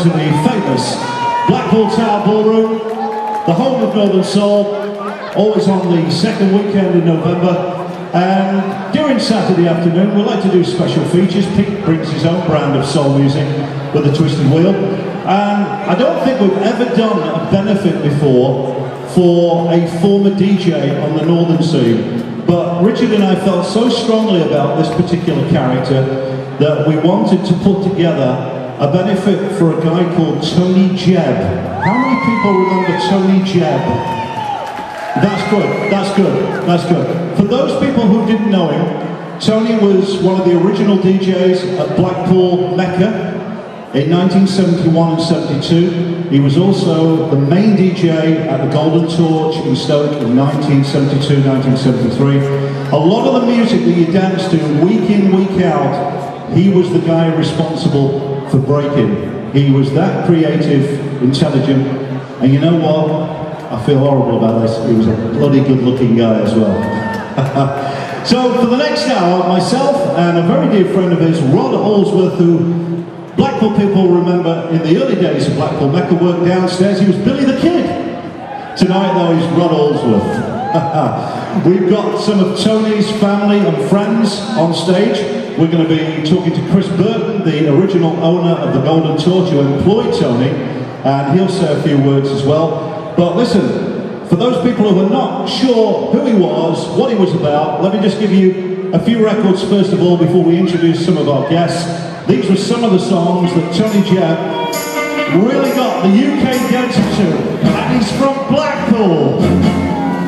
to the famous Blackpool Tower Ballroom, the home of Northern Soul, always on the second weekend in November. And during Saturday afternoon, we like to do special features. Pete brings his own brand of soul music with a twisted wheel. And I don't think we've ever done a benefit before for a former DJ on the Northern scene. But Richard and I felt so strongly about this particular character that we wanted to put together a benefit for a guy called Tony Jebb. How many people remember Tony Jebb? That's good, that's good, that's good. For those people who didn't know him, Tony was one of the original DJs at Blackpool Mecca in 1971 and 72. He was also the main DJ at the Golden Torch in Stoke in 1972, 1973. A lot of the music that you dance to week in, week out, he was the guy responsible for breaking. He was that creative, intelligent, and you know what? I feel horrible about this. He was a bloody good-looking guy as well. So for the next hour, myself and a very dear friend of his, Rod Allsworth, who Blackpool people remember in the early days of Blackpool Mecca, worked downstairs. He was Billy the Kid. Tonight, though, he's Rod Allsworth. We've got some of Tony's family and friends on stage. We're going to be talking to Chris Burton, the original owner of the Golden Torch, who employed Tony, and he'll say a few words as well. But listen, for those people who are not sure who he was, what he was about, let me just give you a few records first of all before we introduce some of our guests. These were some of the songs that Tony Jebb really got the UK dancing to, and he's from Blackpool.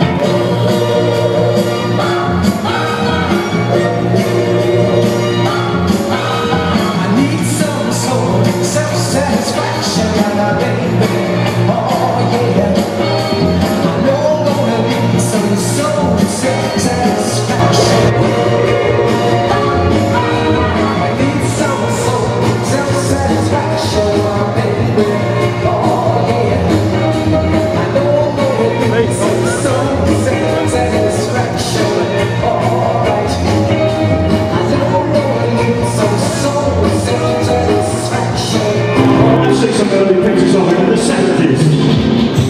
Some early pictures of him in the 70s.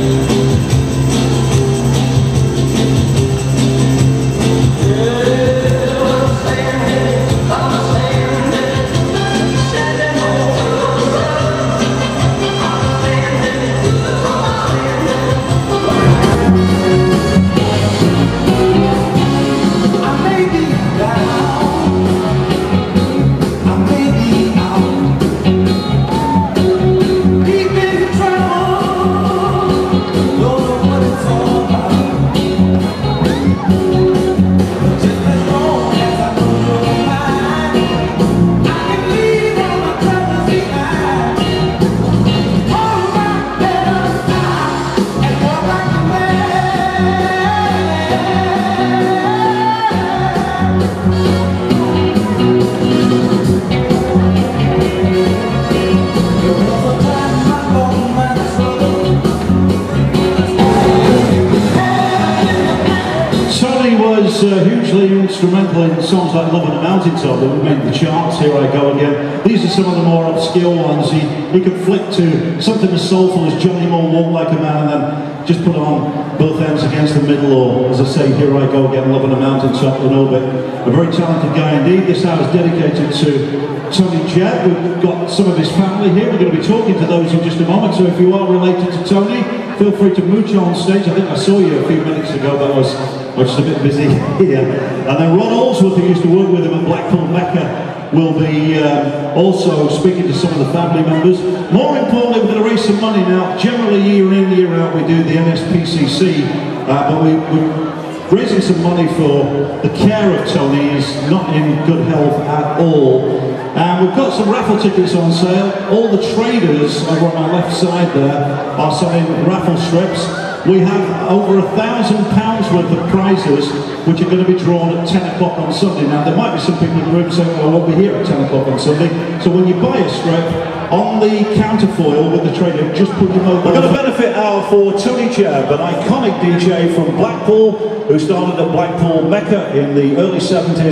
Hugely instrumental in songs like Love on a Mountaintop that made the charts, Here I Go Again. These are some of the more obscure ones. He could flick to something as soulful as Johnny Moore, Walk Like a Man, and then just put on Both Ends Against the Middle, or as I say, Here I Go Again, Love on a Mountaintop, and Orbit. A very talented guy indeed. This hour is dedicated to Tony Jebb. We've got some of his family here. We're going to be talking to those in just a moment, so if you are related to Tony, feel free to mooch on stage. I think I saw you a few minutes ago, but I was just a bit busy here. And then Rod Allsworth, who used to work with him at Blackpool Mecca, will be also speaking to some of the family members. More importantly, we're going to raise some money now. Generally, year in, year out, we do the NSPCC, but we're raising some money for the care of Tony. He's not in good health at all. And we've got some raffle tickets on sale. All the traders over on my left side there are selling raffle strips. We have over £1,000 worth of prizes which are going to be drawn at 10 o'clock on Sunday. Now there might be some people in the room saying, well, I won't be here at 10 o'clock on Sunday. So when you buy a strip, on the counterfoil with the trader, just put your mobile. We've got a benefit hour for Tony Jebb, an iconic DJ from Blackpool who started at Blackpool Mecca in the early 70s.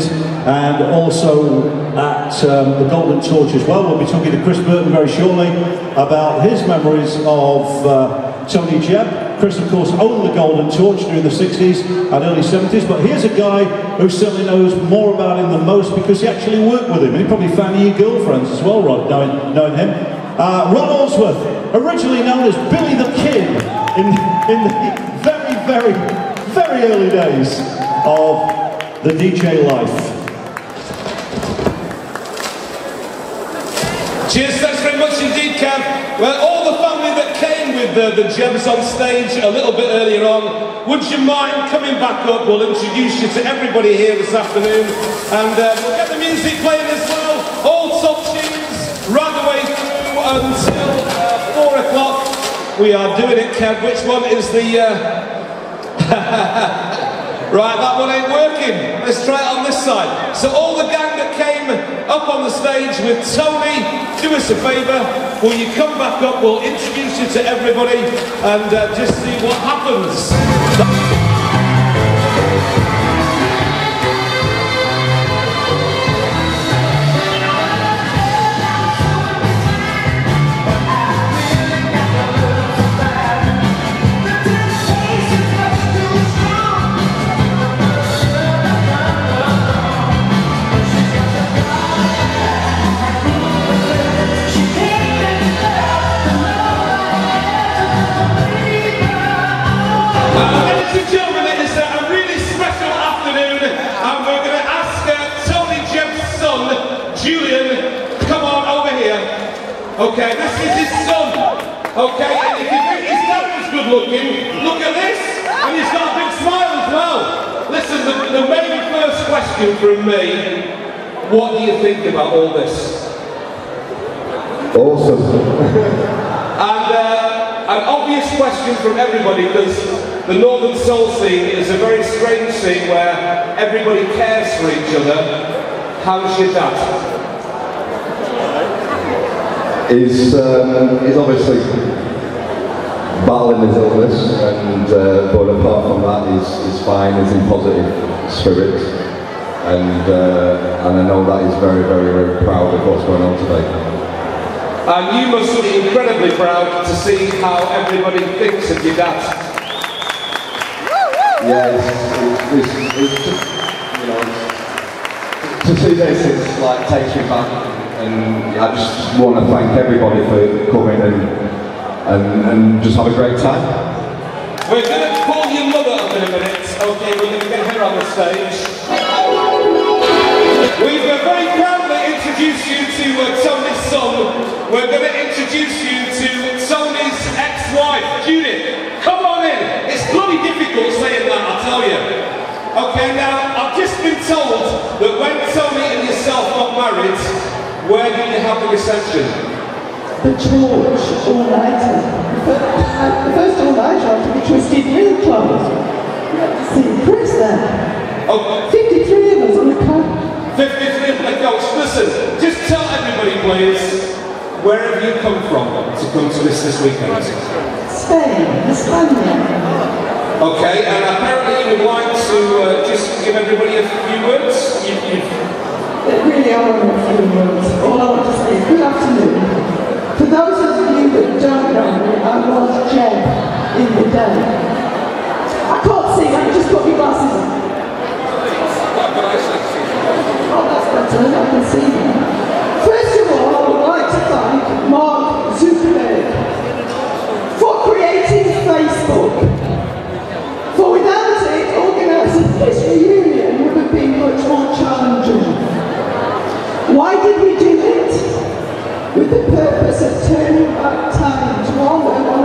and also at the Golden Torch as well. We'll be talking to Chris Burton very shortly about his memories of Tony Jebb. Chris, of course, owned the Golden Torch during the 60s and early 70s, but here's a guy who certainly knows more about him than most because he actually worked with him, and he probably found you girlfriends as well, Rod, knowing him. Ron Allsworth, originally known as Billy the Kid in the very early days of the DJ life. Cheers, thanks very much indeed, Kev. Well, all the family that came with the Jebbs on stage a little bit earlier on, would you mind coming back up? We'll introduce you to everybody here this afternoon, and we'll get the music playing as well. All top tunes, right the way through until 4 o'clock. We are doing it, Kev. Which one is the... Right, that one ain't working. Let's try it on this side. So all the gang that came up on the stage with Tony, do us a favour. Will you come back up? We'll introduce you to everybody and just see what happens. Ladies and gentlemen, it is a really special afternoon, and we're going to ask Tony Jebb's son, Julian, come on over here. Okay, this is his son. Okay, and if you think his dad is good looking, look at this, and he's got a big smile as well. Listen, the main first question from me, what do you think about all this? Awesome. An obvious question from everybody, because the Northern Soul scene is a very strange scene where everybody cares for each other. How's your dad? He's obviously battling his illness, and but apart from that, he's fine. He's in positive spirits, and I know that he's very, very, very proud of what's going on today. And you must be incredibly proud to see how everybody thinks of your dad. Yeah, it's just, you know, to see this, it's like takes me back, and I just want to thank everybody for coming and just have a great time. We're going to call your mother up in a minute. Okay, we're going to get her on the stage. We've very proudly introduced you to Tony's son. We're going to introduce you to Tony's ex-wife, Judith. Come on in. It's bloody difficult saying that, I tell you. Okay, now, I've just been told that when Tony and yourself got married, where did you have the reception? The George all-nighter. The first all-nighter after the Twisted Mill Club. You have to see Chris there. Oh. 53 of us on the club. 53 of the coach. Listen, just tell everybody, please, where have you come from to come to this weekend? Spain, España. Okay, and apparently you would like to just give everybody a few words? There really are only a few words. All I want to say is good afternoon. For those of you that don't know me, I was Jebb in the day. I can't see, let me just put my glasses on. Oh, that's better, I can see you. First of all, I would like to thank Mark Zuckerberg for creating Facebook. For without it, organising this reunion would have been much more challenging. Why did we do it? With the purpose of turning back time to one where one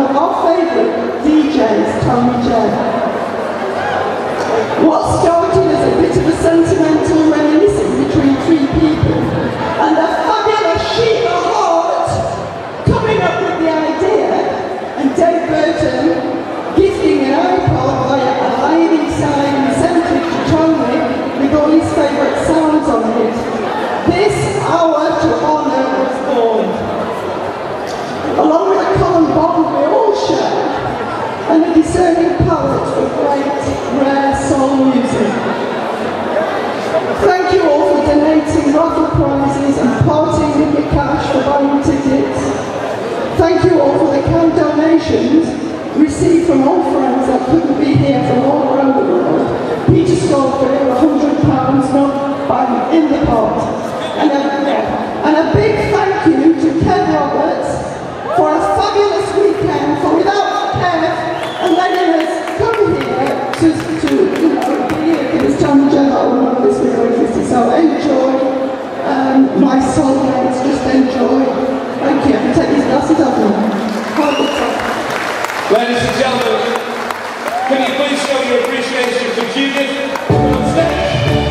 you all for the kind donations received from all friends that couldn't be here from all around the world. Peter Schofield, £100 not in the pot. And a big thank you to Ken Roberts for a fabulous weekend, for without Kev and letting us come here to you know, be here for this Tom Jeb album this week existed. So enjoy, my soulmates, just enjoy. Thank you. I can take these glasses off now. Hold it up. Ladies and gentlemen, can you please show your appreciation for Judith on stage?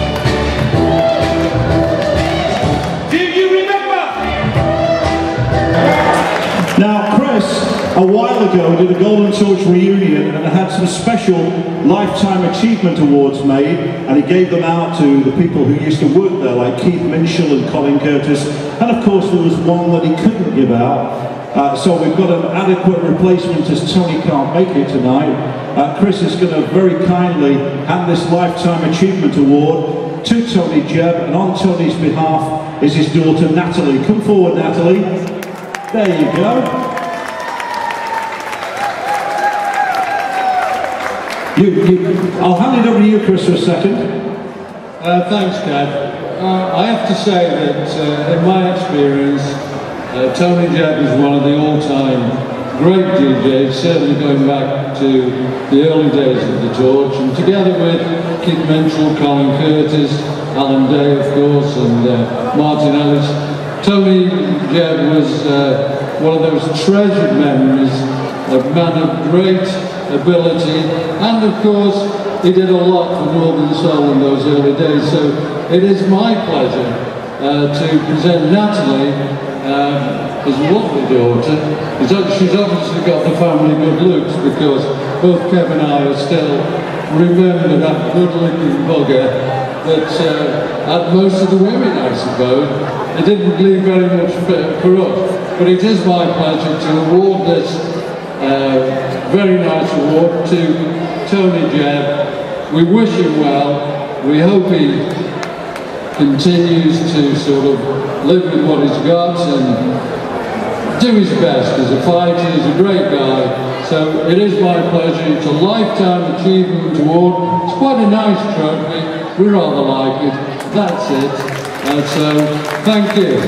Do you remember? Now, Chris, a while ago, did a Golden Torch reunion and had some special Lifetime Achievement Awards made, and he gave them out to the people who used to work there, like Keith Minshall and Colin Curtis, and of course there was one that he couldn't give out. So we've got an adequate replacement as Tony can't make it tonight. Chris is going to very kindly hand this Lifetime Achievement Award to Tony Jebb, and on Tony's behalf is his daughter Natalie. Come forward, Natalie. There you go. I'll hand it over to you, Chris, for a second. Thanks, Kev. I have to say that in my experience, Tony Jebb is one of the all-time great DJs, certainly going back to the early days of the Torch, and together with Keith Minshall, Colin Curtis, Alan Day, of course, and Martin Ellis, Tony Jebb was one of those treasured memories, a man of great ability, and of course he did a lot for Northern Soul in those early days. So it is my pleasure to present Natalie, his lovely daughter. She's obviously got the family good looks, because both Kev and I are still remember that good looking bugger that had most of the women, I suppose. It didn't leave very much for us, but it is my pleasure to award this very nice award to Tony Jebb. We wish him well. We hope he continues to sort of live with what he's got and do his best as a fighter. He's a great guy. So it is my pleasure. It's a Lifetime Achievement Award. It's quite a nice trophy. We rather like it. That's it. So thank you.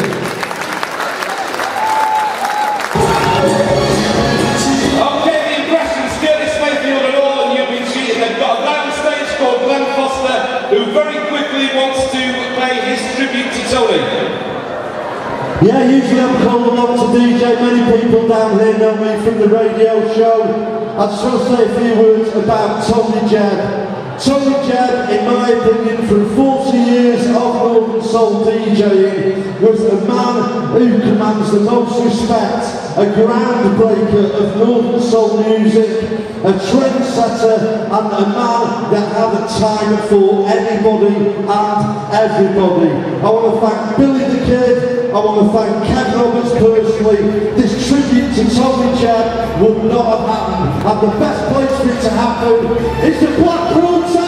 Who very quickly wants to pay his tribute to Tony. Yeah, usually I'm called along to DJ. Many people down here know me from the radio show. I just want to say a few words about Tony Jebb. Tony Jebb, in my opinion, from 40 years of Northern Soul DJing, was a man who commands the most respect, a groundbreaker of Northern Soul music, a trendsetter, and a man that had a time for anybody and everybody. I want to thank Billy the Kid, I want to thank Ken Roberts personally. This tribute to Tony Jebb would not have happened, and the best place for it to happen is the Blackpool Town.